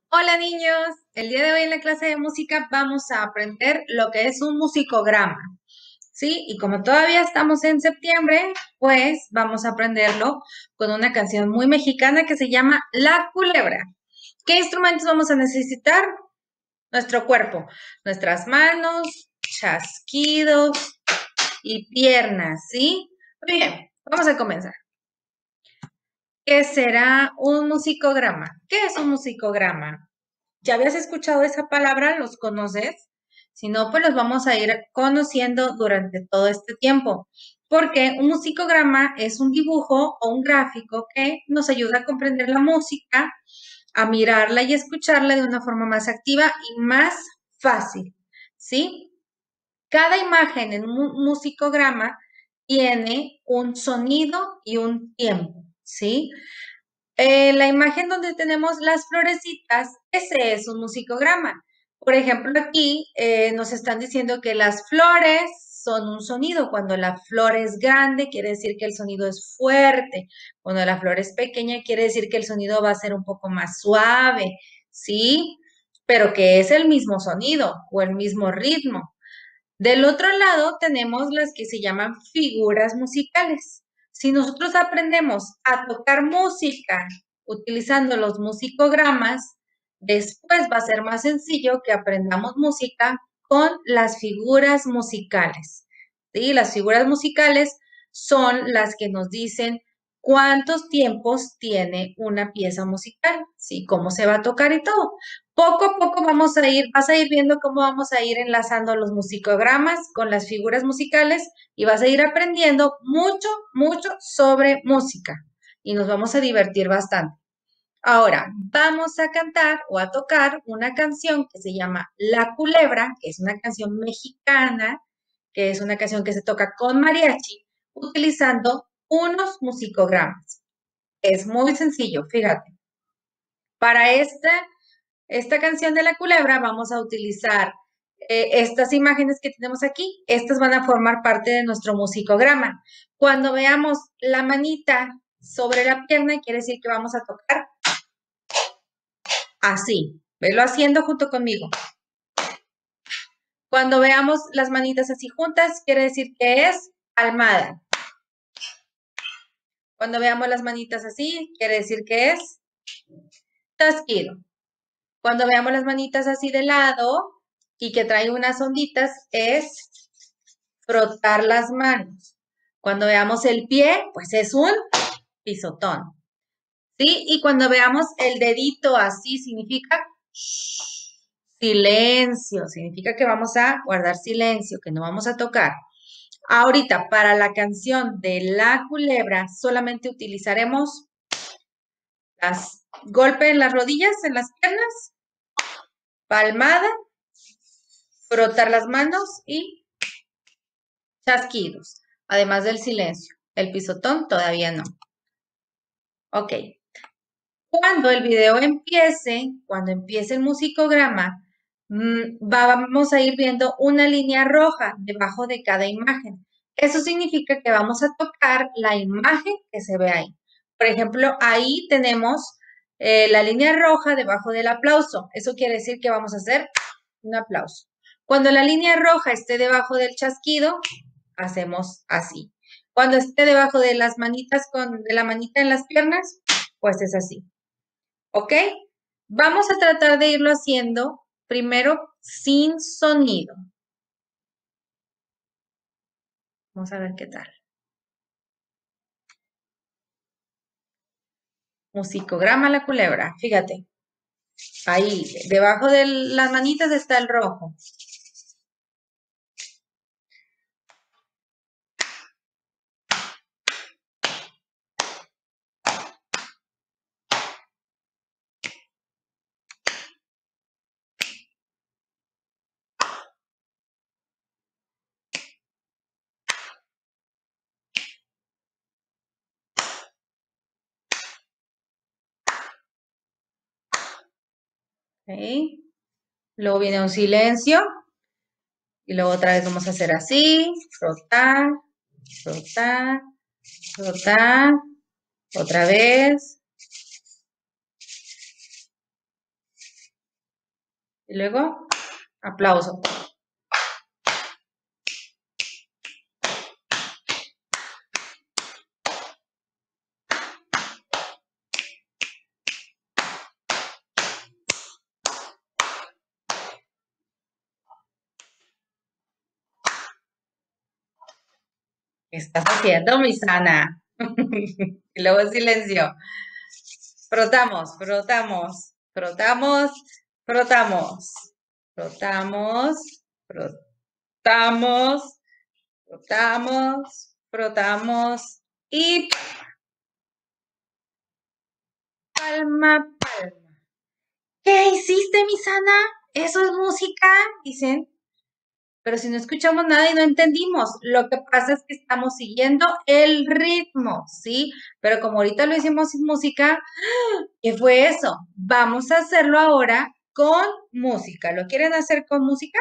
Hola niños, el día de hoy en la clase de música vamos a aprender lo que es un musicograma, ¿sí? Y como todavía estamos en septiembre, pues vamos a aprenderlo con una canción muy mexicana que se llama La Culebra. ¿Qué instrumentos vamos a necesitar? Nuestro cuerpo, nuestras manos, chasquidos y piernas, ¿sí? Muy bien, vamos a comenzar. ¿Qué será un musicograma? ¿Qué es un musicograma? ¿Ya habías escuchado esa palabra? ¿Los conoces? Si no, pues los vamos a ir conociendo durante todo este tiempo, porque un musicograma es un dibujo o un gráfico que nos ayuda a comprender la música, a mirarla y escucharla de una forma más activa y más fácil, ¿sí? Cada imagen en un musicograma tiene un sonido y un tiempo, ¿sí? La imagen donde tenemos las florecitas, ese es un musicograma. Por ejemplo, aquí nos están diciendo que las flores son un sonido. Cuando la flor es grande, quiere decir que el sonido es fuerte. Cuando la flor es pequeña, quiere decir que el sonido va a ser un poco más suave, ¿sí? Pero que es el mismo sonido o el mismo ritmo. Del otro lado tenemos las que se llaman figuras musicales. Si nosotros aprendemos a tocar música utilizando los musicogramas, después va a ser más sencillo que aprendamos música con las figuras musicales. ¿Sí? Las figuras musicales son las que nos dicen cuántos tiempos tiene una pieza musical, ¿sí? Cómo se va a tocar y todo. Poco a poco vas a ir viendo cómo vamos a ir enlazando los musicogramas con las figuras musicales y vas a ir aprendiendo mucho, mucho sobre música y nos vamos a divertir bastante. Ahora, vamos a cantar o a tocar una canción que se llama La Culebra, que es una canción mexicana, que es una canción que se toca con mariachi, utilizando unos musicogramas. Es muy sencillo, fíjate. Para esta canción de la culebra vamos a utilizar estas imágenes que tenemos aquí. Estas van a formar parte de nuestro musicograma. Cuando veamos la manita sobre la pierna, quiere decir que vamos a tocar así. Velo haciendo junto conmigo. Cuando veamos las manitas así juntas, quiere decir que es palmada. Cuando veamos las manitas así, quiere decir que es tasquido. Cuando veamos las manitas así de lado y que trae unas onditas, es frotar las manos. Cuando veamos el pie, pues es un pisotón. ¿Sí? Y cuando veamos el dedito así, significa silencio. Significa que vamos a guardar silencio, que no vamos a tocar. Ahorita, para la canción de La Culebra, solamente utilizaremos las golpe en las rodillas, en las piernas, palmada, frotar las manos y chasquidos, además del silencio. El pisotón todavía no. Ok. Cuando el video empiece, cuando empiece el musicograma, vamos a ir viendo una línea roja debajo de cada imagen. Eso significa que vamos a tocar la imagen que se ve ahí. Por ejemplo, ahí tenemos la línea roja debajo del aplauso. Eso quiere decir que vamos a hacer un aplauso. Cuando la línea roja esté debajo del chasquido, hacemos así. Cuando esté debajo de las manitas de la manita en las piernas, pues es así. ¿Ok? Vamos a tratar de irlo haciendo primero sin sonido. Vamos a ver qué tal. Musicograma La Culebra. Fíjate. Ahí, debajo de las manitas está el rojo. ¿Ok? Luego viene un silencio. Y luego otra vez vamos a hacer así. Frotar, frotar, frotar. Otra vez. Y luego, aplauso. ¿Qué estás haciendo, mi sana? Y luego silencio. Frotamos, frotamos, frotamos, frotamos, frotamos, frotamos, frotamos, frotamos y palma, palma. ¿Qué hiciste, mi sana? ¿Eso es música? Dicen. Pero si no escuchamos nada y no entendimos, lo que pasa es que estamos siguiendo el ritmo, ¿sí? Pero como ahorita lo hicimos sin música, ¿qué fue eso? Vamos a hacerlo ahora con música. ¿Lo quieren hacer con música?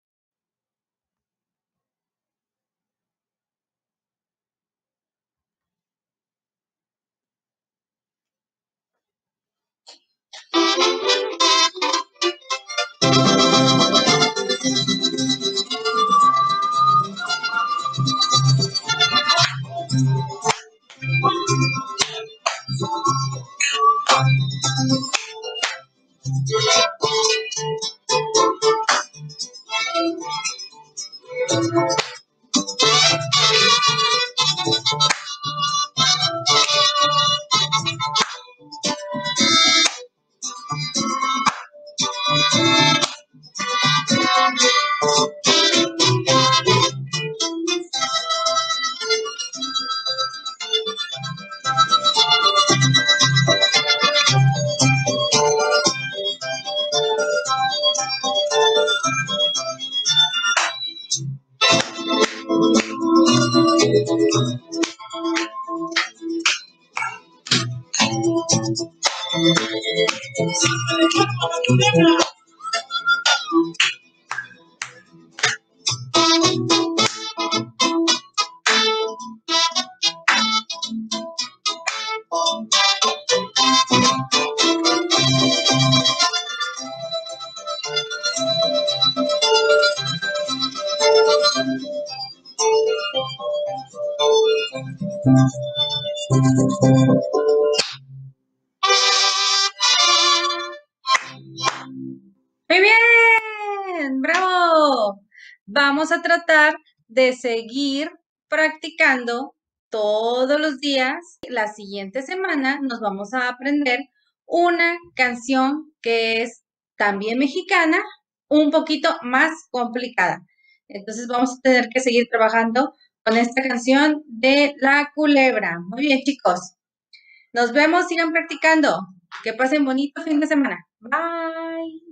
Muy bien, bravo. Vamos a tratar de seguir practicando todos los días. La siguiente semana nos vamos a aprender una canción que es también mexicana, un poquito más complicada. Entonces vamos a tener que seguir trabajando con esta canción de La Culebra. Muy bien, chicos. Nos vemos, sigan practicando. Que pasen bonito fin de semana. Bye.